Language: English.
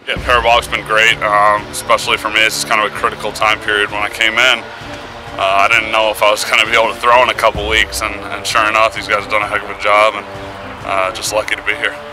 Yeah, Parabolic's been great, especially for me. It's kind of a critical time period when I came in. I didn't know if I was going to be able to throw in a couple weeks, and sure enough, these guys have done a heck of a job, and just lucky to be here.